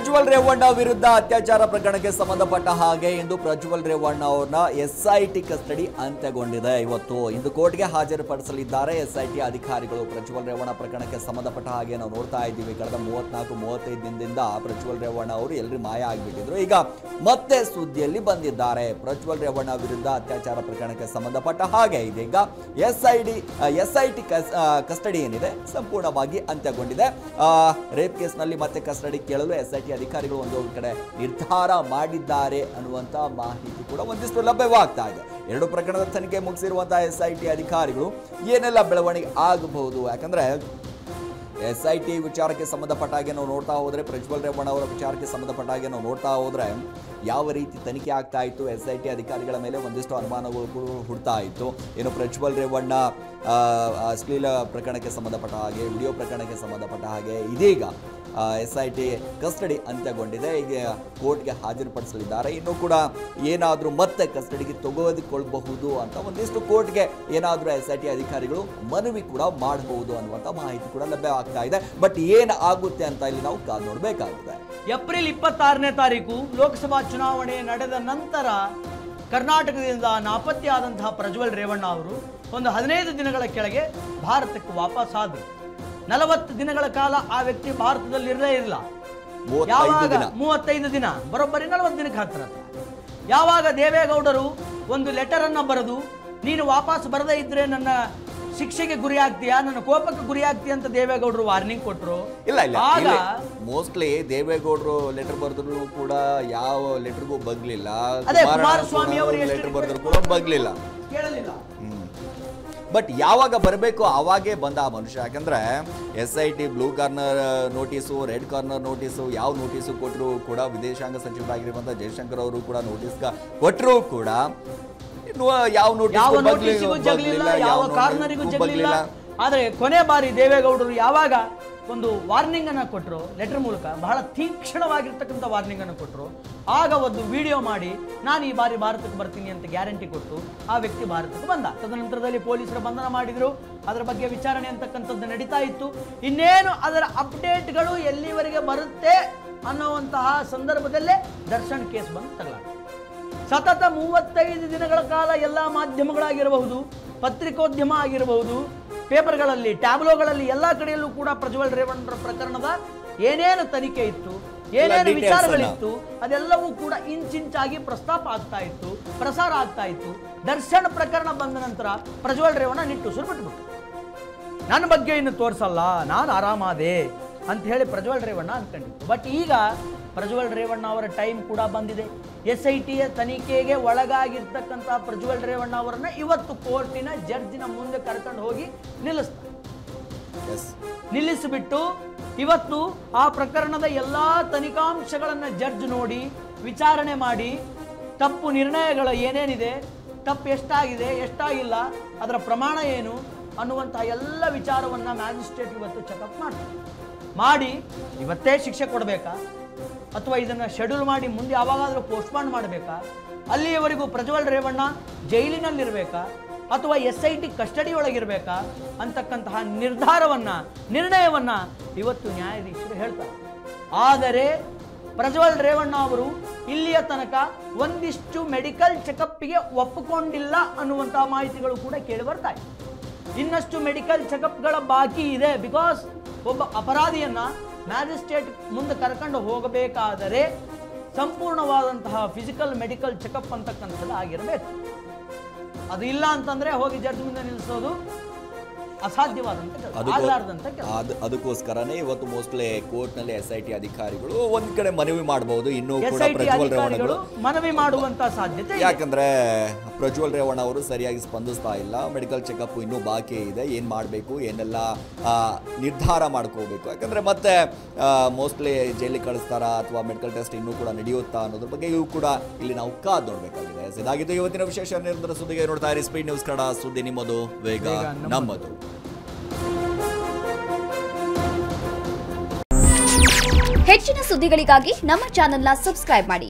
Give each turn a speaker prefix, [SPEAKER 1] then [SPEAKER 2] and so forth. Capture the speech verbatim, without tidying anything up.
[SPEAKER 1] ಪ್ರಜ್ವಲ್ ರೇವಣ್ಣ ವಿರುದ್ಧ ಅತ್ಯಾಚಾರ ಪ್ರಕರಣಕ್ಕೆ ಸಂಬಂಧಪಟ್ಟ ಹಾಗೆ ಇಂದು ಪ್ರಜ್ವಲ್ ರೇವಣ್ಣ ಅವರನ್ನ ಎಸ್ಐಟಿ ಕಸ್ಟಡಿ ಅಂತ್ಯಗೊಂಡಿದೆ. ಇವತ್ತು ಇಂದು ಕೋರ್ಟ್ಗೆ ಹಾಜರುಪಡಿಸಲಿದ್ದಾರೆ ಎಸ್ಐಟಿ ಅಧಿಕಾರಿಗಳು. ಪ್ರಜ್ವಲ್ ರೇವಣ್ಣ ಪ್ರಕರಣಕ್ಕೆ ಸಂಬಂಧಪಟ್ಟ ಹಾಗೆ ನಾವು ನೋಡ್ತಾ ಇದ್ದೀವಿ, ಕಳೆದ ಮೂವತ್ನಾಲ್ಕು ಮೂವತ್ತೈದು ದಿನದಿಂದ ಪ್ರಜ್ವಲ್ ರೇವಣ್ಣ ಅವರು ಎಲ್ಲರೂ ಮಾಯ ಆಗಿಬಿಟ್ಟಿದ್ರು. ಈಗ ಮತ್ತೆ ಸುದ್ದಿಯಲ್ಲಿ ಬಂದಿದ್ದಾರೆ. ಪ್ರಜ್ವಲ್ ರೇವಣ್ಣ ವಿರುದ್ಧ ಅತ್ಯಾಚಾರ ಪ್ರಕರಣಕ್ಕೆ ಸಂಬಂಧಪಟ್ಟ ಹಾಗೆ ಇದೀಗ ಎಸ್ಐಡಿ ಎಸ್ಐಟಿ ಕಸ್ಟಡಿ ಏನಿದೆ ಸಂಪೂರ್ಣವಾಗಿ ಅಂತ್ಯಗೊಂಡಿದೆ. ರೇಪ್ ಕೇಸ್ನಲ್ಲಿ ಮತ್ತೆ ಕಸ್ಟಡಿ ಕೇಳಲು ಎಸ್ಐಟಿ ಅಧಿಕಾರಿಗಳು ಒಂದು ಕಡೆ ನಿರ್ಧಾರ ಮಾಡಿದ್ದಾರೆ ಅನ್ನುವಂತ ಮಾಹಿತಿ ಕೂಡ ಒಂದಿಷ್ಟು ಲಭ್ಯವಾಗ್ತಾ ಇದೆ. ಎರಡು ಪ್ರಕರಣದ ತನಿಖೆ ಮುಗಿಸಿರುವಂತಹ ಎಸ್ಐಟಿ ಅಧಿಕಾರಿಗಳು ಏನೆಲ್ಲ ಬೆಳವಣಿಗೆ ಆಗಬಹುದು, ಯಾಕಂದ್ರೆ ಎಸ್ಐಟಿ ವಿಚಾರಕ್ಕೆ ಸಂಬಂಧಪಟ್ಟ ಹಾಗೆ ನಾವು ನೋಡ್ತಾ ಹೋದ್ರೆ, ಪ್ರಜ್ವಲ್ ರೇವಣ್ಣ ಅವರ ವಿಚಾರಕ್ಕೆ ಸಂಬಂಧಪಟ್ಟ ಹಾಗೆ ನಾವು ನೋಡ್ತಾ ಹೋದ್ರೆ ಯಾವ ರೀತಿ ತನಿಖೆ ಆಗ್ತಾ ಇತ್ತು, ಎಸ್ಐಟಿ ಅಧಿಕಾರಿಗಳ ಮೇಲೆ ಒಂದಿಷ್ಟು ಅನುಮಾನಗಳು ಹುಡ್ತಾ ಇತ್ತು. ಏನು ಪ್ರಜ್ವಲ್ ರೇವಣ್ಣ ಅಶ್ಲೀಲ ಪ್ರಕರಣಕ್ಕೆ ಸಂಬಂಧಪಟ್ಟ ಹಾಗೆ, ವಿಡಿಯೋ ಪ್ರಕರಣಕ್ಕೆ ಸಂಬಂಧಪಟ್ಟ ಹಾಗೆ ಇದೀಗ ಎಸ್ಐಟಿ ಕಸ್ಟಡಿ ಅಂತ್ಯಗೊಂಡಿದೆ. ಈಗ ಕೋರ್ಟ್ಗೆ ಹಾಜರುಪಡಿಸಲಿದ್ದಾರೆ. ಇನ್ನು ಕೂಡ ಏನಾದರೂ ಮತ್ತೆ ಕಸ್ಟಡಿಗೆ ತೆಗೆದುಕೊಳ್ಳಬಹುದು ಅಂತ ಒಂದಿಷ್ಟು ಕೋರ್ಟ್ಗೆ ಏನಾದರೂ ಎಸ್ಐಟಿ ಅಧಿಕಾರಿಗಳು ಮನವಿ ಕೂಡ ಮಾಡಬಹುದು ಅನ್ನುವಂಥ ಮಾಹಿತಿ ಕೂಡ ಲಭ್ಯವಾಗ್ತಾ ಇದೆ. ಬಟ್ ಏನು ಆಗುತ್ತೆ ಅಂತ ಇಲ್ಲಿ ನಾವು ಕಾದು ನೋಡಬೇಕಾಗಿದೆ.
[SPEAKER 2] ಏಪ್ರಿಲ್ ಇಪ್ಪತ್ತಾರನೇ ತಾರೀಕು ಲೋಕಸಭಾ ಚುನಾವಣೆ ನಡೆದ ನಂತರ ಕರ್ನಾಟಕದಿಂದ ನಾಪತ್ತೆಯಾದಂತಹ ಪ್ರಜ್ವಲ್ ರೇವಣ್ಣ ಅವರು ಒಂದು ಹದಿನೈದು ದಿನಗಳ ಕೆಳಗೆ ಭಾರತಕ್ಕೆ ವಾಪಸ್ ಆದರು. ನಲವತ್ತು ದಿನಗಳ ಕಾಲ ಆ ವ್ಯಕ್ತಿ ಭಾರತದಲ್ಲಿ ಇರಲೇ ಇಲ್ಲ. ಯಾವಾಗ ಮೂವತ್ತೈದು ದಿನ ಬರೋಬ್ಬರಿ ನಲವತ್ತು ದಿನಕ್ಕೆ ಹತ್ತಿರ. ಯಾವಾಗ ದೇವೇಗೌಡರು ಒಂದು ಲೆಟರ್ ಅನ್ನ ಬರೆದು ನೀನು ವಾಪಸ್ ಬರದೇ ಇದ್ರೆ ನನ್ನ ಶಿಕ್ಷೆಗೆ ಗುರಿ ಆಗ್ತೀಯಾ, ನನ್ನ ಕೋಪಕ್ಕೆ ಗುರಿ ಆಗ್ತೀಯ ಅಂತ ದೇವೇಗೌಡರು ವಾರ್ನಿಂಗ್ ಕೊಟ್ಟರು.
[SPEAKER 1] ಇಲ್ಲ ಇಲ್ಲ ಆಗ ಮೋಸ್ಟ್ಲಿ ದೇವೇಗೌಡರು ಲೆಟರ್ ಬರೆದ್ರು ಕೂಡ ಯಾವ ಲೆಟರ್ಗೂ ಬಗ್ಲಿಲ್ಲ.
[SPEAKER 2] ಅದೇ ಕುಮಾರಸ್ವಾಮಿ ಅವರು
[SPEAKER 1] ಲೆಟರ್ ಬರೆದ್ರು ಕೂಡ ಬಗ್ಲಿಲ್ಲ,
[SPEAKER 2] ಕೇಳಲಿಲ್ಲ.
[SPEAKER 1] ಬಟ್ ಯಾವಾಗ ಬರಬೇಕು ಆವಾಗೇ ಬಂದ ಆ ಮನುಷ್ಯ. ಯಾಕಂದ್ರೆ S I T blue corner notice, red corner notice, ಯಾವ ನೋಟಿಸು ಕೊಟ್ಟರು ಕೂಡ ವಿದೇಶಾಂಗ ಸಚಿವರಾಗಿರುವಂತಹ ಜಯಶಂಕರ್ ಅವರು ಕೂಡ ನೋಟಿಸ್ ಕೊಟ್ಟರು ಕೂಡ ಯಾವ
[SPEAKER 2] ನೋಟಿಸಿಗೂ ಜಗಲಿಲ್ಲ, ಯಾವ ಕಾರ್ನರಿಗೂ ಜಗಲಿಲ್ಲ. ಆದರೆ ಕೊನೆ ಬಾರಿ ದೇವೇಗೌಡರು ಯಾವಾಗ ಒಂದು ವಾರ್ನಿಂಗ್ ಅನ್ನ ಕೊಟ್ಟರು, ಲೆಟರ್ ಮೂಲಕ ಬಹಳ ತೀಕ್ಷ್ಣವಾಗಿರ್ತಕ್ಕಂಥ ವಾರ್ನಿಂಗ್ ಅನ್ನು ಕೊಟ್ಟರು, ಆಗ ಒಂದು ವಿಡಿಯೋ ಮಾಡಿ ನಾನು ಈ ಬಾರಿ ಭಾರತಕ್ಕೆ ಬರ್ತೀನಿ ಅಂತ ಗ್ಯಾರಂಟಿ ಕೊಟ್ಟು ಆ ವ್ಯಕ್ತಿ ಭಾರತಕ್ಕೆ ಬಂದ. ತದನಂತರದಲ್ಲಿ ಪೊಲೀಸರ ಬಂಧನ ಮಾಡಿದ್ರು. ಅದರ ಬಗ್ಗೆ ವಿಚಾರಣೆ ಅಂತಕ್ಕಂಥದ್ದು ನಡೀತಾ ಇತ್ತು. ಇನ್ನೇನು ಅದರ ಅಪ್ಡೇಟ್ಗಳು ಎಲ್ಲಿವರೆಗೆ ಬರುತ್ತೆ ಅನ್ನುವಂತಹ ಸಂದರ್ಭದಲ್ಲೇ ದರ್ಶನ್ ಕೇಸ್ ಬಂದು ತಗಲಾಟ. ಸತತ ಮೂವತ್ತೈದು ದಿನಗಳ ಕಾಲ ಎಲ್ಲ ಮಾಧ್ಯಮಗಳಾಗಿರಬಹುದು, ಪತ್ರಿಕೋದ್ಯಮ ಆಗಿರಬಹುದು, ಪೇಪರ್ಗಳಲ್ಲಿ, ಟ್ಯಾಬ್ಲೋಗಳಲ್ಲಿ ಎಲ್ಲ ಕಡೆಯಲ್ಲೂ ಕೂಡ ಪ್ರಜ್ವಲ್ ರೇವಣ್ಣ ಪ್ರಕರಣದ ಏನೇನು ತನಿಖೆ ಇತ್ತು, ಏನೇನು ವಿಚಾರಗಳಿತ್ತು ಅದೆಲ್ಲವೂ ಕೂಡ ಇಂಚಿಂಚಾಗಿ ಪ್ರಸ್ತಾಪ ಆಗ್ತಾ ಇತ್ತು, ಪ್ರಸಾರ ಆಗ್ತಾ ಇತ್ತು. ದರ್ಶನ್ ಪ್ರಕರಣ ಬಂದ ನಂತರ ಪ್ರಜ್ವಲ್ ರೇವಣ್ಣ ನಿಟ್ಟುಸಿರು ಬಿಟ್ಬಿಟ್ಟು ನನ್ನ ಬಗ್ಗೆ ಇನ್ನು ತೋರಿಸಲ್ಲ, ನಾನು ಆರಾಮಾದೆ ಅಂತ ಹೇಳಿ ಪ್ರಜ್ವಲ್ ರೇವಣ್ಣ ಅನ್ಕೊಂಡಿತ್ತು. ಬಟ್ ಈಗ ಪ್ರಜ್ವಲ್ ರೇವಣ್ಣ ಅವರ ಟೈಮ್ ಕೂಡ ಬಂದಿದೆ. ಎಸ್ ಐ ಟಿಯ ತನಿಖೆಗೆ ಒಳಗಾಗಿರ್ತಕ್ಕಂಥ ಪ್ರಜ್ವಲ್ ರೇವಣ್ಣ ಅವರನ್ನ ಇವತ್ತು ಕೋರ್ಟಿನ ಜಡ್ಜಿನ ಮುಂದೆ ಕರ್ಕೊಂಡು ಹೋಗಿ ನಿಲ್ಲಿಸ್ತಾರೆ. ನಿಲ್ಲಿಸಿಬಿಟ್ಟು ಇವತ್ತು ಆ ಪ್ರಕರಣದ ಎಲ್ಲಾ ತನಿಖಾಂಶಗಳನ್ನ ಜಡ್ಜ್ ನೋಡಿ ವಿಚಾರಣೆ ಮಾಡಿ ತಪ್ಪು ನಿರ್ಣಯಗಳ ಏನೇನಿದೆ, ತಪ್ಪು ಎಷ್ಟಾಗಿದೆ ಎಷ್ಟಾಗಿಲ್ಲ, ಅದರ ಪ್ರಮಾಣ ಏನು ಅನ್ನುವಂತಹ ಎಲ್ಲ ವಿಚಾರವನ್ನ ಮ್ಯಾಜಿಸ್ಟ್ರೇಟ್ ಇವತ್ತು ಚೆಕಪ್ ಮಾಡ್ತಾರೆ. ಮಾಡಿ ಇವತ್ತೇ ಶಿಕ್ಷೆ ಕೊಡಬೇಕಾ ಅಥವಾ ಇದನ್ನು ಶೆಡ್ಯೂಲ್ ಮಾಡಿ ಮುಂದೆ ಯಾವಾಗಾದರೂ ಪೋಸ್ಟ್ಪಾನ್ ಮಾಡಬೇಕಾ, ಅಲ್ಲಿಯವರೆಗೂ ಪ್ರಜ್ವಲ್ ರೇವಣ್ಣ ಜೈಲಿನಲ್ಲಿರಬೇಕಾ ಅಥವಾ ಎಸ್ ಐ ಟಿ ಕಸ್ಟಡಿ ಒಳಗಿರಬೇಕಾ ಅಂತಕ್ಕಂತಹ ನಿರ್ಧಾರವನ್ನ ನಿರ್ಣಯವನ್ನ ಇವತ್ತು ನ್ಯಾಯಾಧೀಶರು ಹೇಳ್ತಾರೆ. ಆದರೆ ಪ್ರಜ್ವಲ್ ರೇವಣ್ಣ ಅವರು ಇಲ್ಲಿಯ ತನಕ ಒಂದಿಷ್ಟು ಮೆಡಿಕಲ್ ಚೆಕಪ್ಗೆ ಒಪ್ಪಿಕೊಂಡಿಲ್ಲ ಅನ್ನುವಂತಹ ಮಾಹಿತಿಗಳು ಕೂಡ ಕೇಳಿ ಬರ್ತಾ ಇದೆ. ಇನ್ನಷ್ಟು ಮೆಡಿಕಲ್ ಚೆಕಪ್ಗಳ ಬಾಕಿ ಇದೆ. ಬಿಕಾಸ್ ಒಬ್ಬ ಅಪರಾಧಿಯನ್ನ ಮ್ಯಾಜಿಸ್ಟ್ರೇಟ್ ಮುಂದೆ ಕರ್ಕೊಂಡು ಹೋಗಬೇಕಾದರೆ ಸಂಪೂರ್ಣವಾದಂತಹ ಫಿಸಿಕಲ್ ಮೆಡಿಕಲ್ ಚೆಕಪ್ ಅಂತಕ್ಕಂಥದ್ದು ಆಗಿರಬೇಕು. ಅದು ಇಲ್ಲ ಅಂತಂದ್ರೆ ಹೋಗಿ ಜಡ್ಜ್ ಮುಂದೆ ನಿಲ್ಲಿಸೋದು ಅಸಾಧ್ಯವಾದಂತ
[SPEAKER 1] ಅದಕ್ಕೋಸ್ಕರನೇ ಇವತ್ತು ಮೋಸ್ಟ್ಲಿ ಕೋರ್ಟ್ ನಲ್ಲಿ ಎಸ್ ಐ ಟಿ ಅಧಿಕಾರಿಗಳು ಒಂದ್ ಕಡೆ ಮನವಿ ಮಾಡಬಹುದು. ಇನ್ನು ಕೂಡ ಪ್ರಜ್ವಲ್ ರೇವಣ್ಣ
[SPEAKER 2] ಮನವಿ ಮಾಡುವಂತ ಸಾಧ್ಯತೆ,
[SPEAKER 1] ಯಾಕಂದ್ರೆ ಪ್ರಜ್ವಲ್ ರೇವಣ್ಣ ಅವರು ಸರಿಯಾಗಿ ಸ್ಪಂದಿಸ್ತಾ ಇಲ್ಲ, ಮೆಡಿಕಲ್ ಚೆಕಪ್ ಇನ್ನೂ ಬಾಕಿ ಇದೆ, ಏನ್ ಮಾಡಬೇಕು ಏನೆಲ್ಲ ನಿರ್ಧಾರ ಮಾಡ್ಕೋಬೇಕು. ಯಾಕಂದ್ರೆ ಮತ್ತೆ ಮೋಸ್ಟ್ಲಿ ಜೈಲಿಗೆ ಕಳಿಸ್ತಾರ ಅಥವಾ ಮೆಡಿಕಲ್ ಟೆಸ್ಟ್ ಇನ್ನೂ ಕೂಡ ನಡೆಯುತ್ತಾ ಅನ್ನೋದ್ರ ಬಗ್ಗೆ ಇವು ಕೂಡ ಇಲ್ಲಿ ನಾವು ಕಾದು ನೋಡ್ಬೇಕಾಗಿದೆ. ಇದಾಗಿದ್ದು ಇವತ್ತಿನ ವಿಶೇಷ ನಿರಂತರ ಸುದ್ದಿಗೆ ನೋಡ್ತಾ ಇರಿ ಸ್ಪೀಡ್ ನ್ಯೂಸ್ ಕನ್ನಡ. ಸುದ್ದಿ ನಿಮ್ಮದು, ವೇಗ ನಮ್ಮದು.
[SPEAKER 3] ಹೆಚ್ಚಿನ ಸುದ್ದಿಗಳಿಗಾಗಿ ನಮ್ಮ ಚಾನೆಲ್ನ ಸಬ್ಸ್ಕ್ರೈಬ್ ಮಾಡಿ.